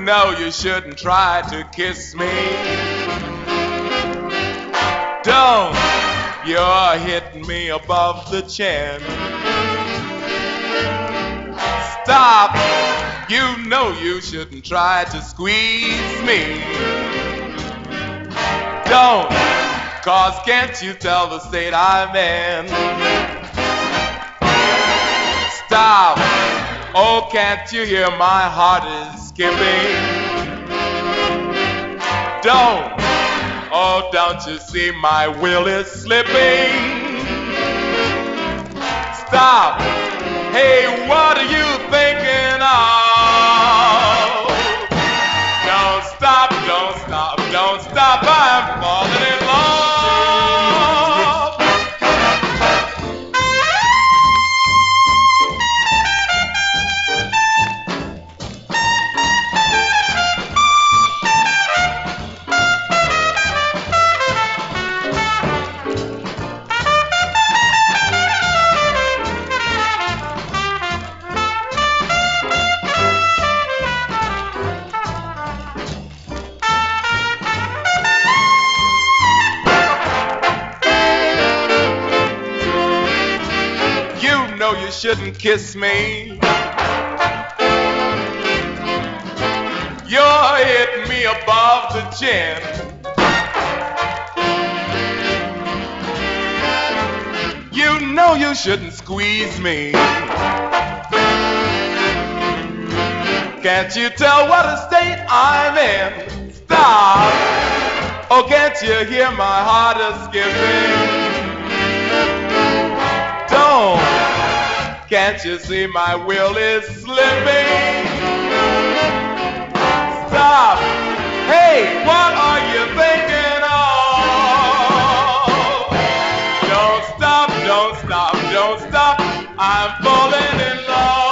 know you shouldn't try to kiss me. Don't, you're hitting me above the chin. Stop, you know you shouldn't try to squeeze me. Don't, cause can't you tell the state I'm in? Stop, oh can't you hear my heart is skipping? Don't, oh don't you see my will is slipping? Stop, hey what are you thinking of? Don't stop, don't stop, don't stop, I'm falling in love. You shouldn't kiss me. You're hitting me above the chin. You know you shouldn't squeeze me. Can't you tell what a state I'm in? Stop. Oh, can't you hear my heart is skipping? Don't. Can't you see my will is slipping? Stop! Hey, what are you thinking of? Don't stop, don't stop, don't stop. I'm falling in love.